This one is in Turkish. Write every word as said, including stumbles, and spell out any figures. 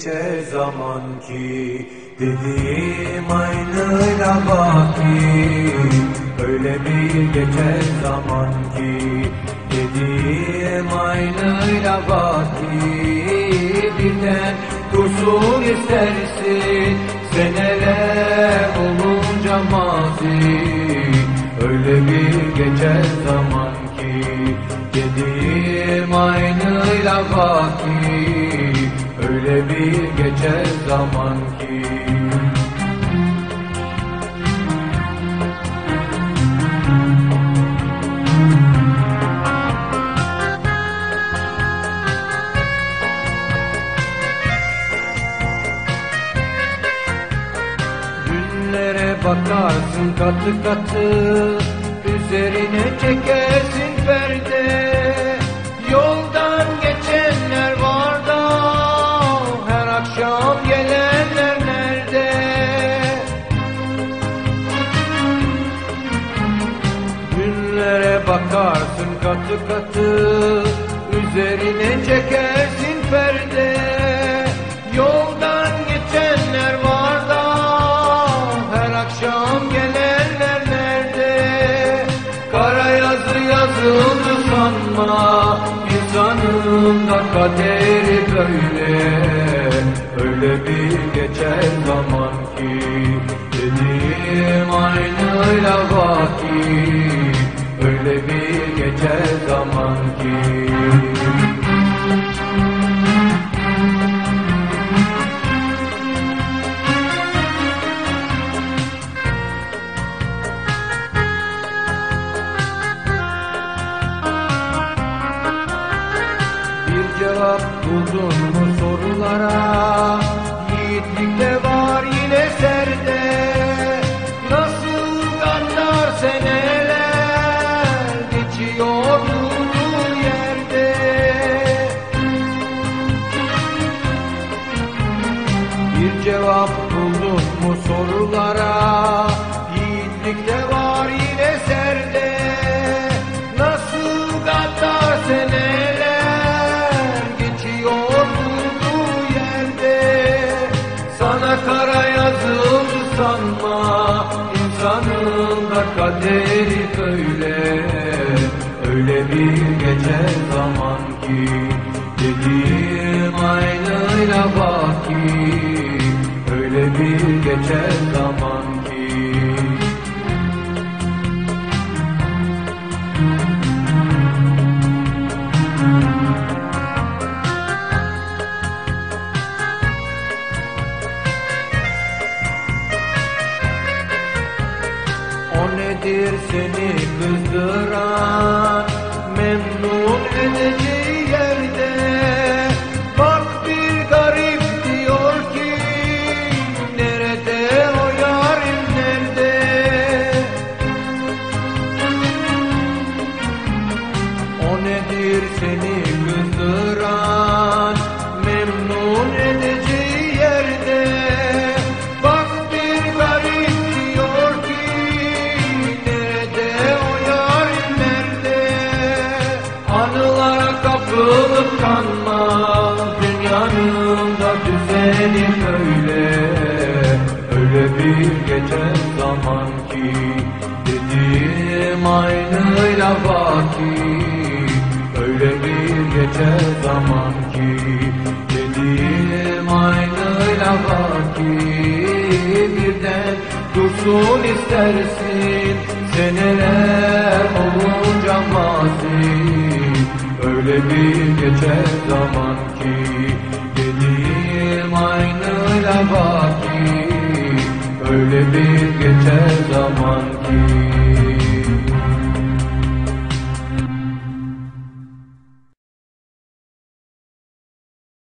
geçer zaman ki, dediğim aynıyla baki. Öyle bir geçer zaman ki, dediğim aynıyla baki. Birden dursun istersin seneler olunca mazi. Öyle bir geçer zaman ki, dediğim aynıyla baki. Öyle bir geçer zaman ki. Günlere bakarsın katı katı, üzerine çekersin perde. Yoldan geçenler var da, her akşam gelenler nerede? Günlere bakarsın katı katı, üzerine çekersin perde. Yoldan geçenler var da, her akşam gelenler nerede? Kara yazı yazıldı sanma, insanın da kaderi böyle. Öyle bir geçer zaman ki, dediğim aynıyla baki. Öyle bir geçer zaman ki. Cevap buldun mu sorulara? Yiğitlik de var yine serde. Nasıl gaddar seneler geçiyor durduğu yerde. Bir cevap buldun mu sorulara? Yiğitlik de var yine serde. Nasıl gaddar seneler kara yazıldı sanma, insanın da kaderi böyle. Öyle bir geçer zaman ki, dediğim aynıyla baki. Öyle bir geçer zaman ki. Nedir seni kızdıran, memnun edeceği yerde? Bak bir garip diyor ki, nerede o yarim nerede? O nedir seni kızdıran, memnun edeceği yerde? Bak bir garip diyor ki, kapılıp kanma, dünyanın da düzeni böyle. Öyle bir geçer zaman ki, dediğim aynıyla baki. Öyle bir geçer zaman ki, dediğim aynıyla baki. Birden dursun istersin seneler olunca mazi. Öyle bir geçer zaman ki, dediğim aynıyla baki. Öyle bir geçer zaman ki.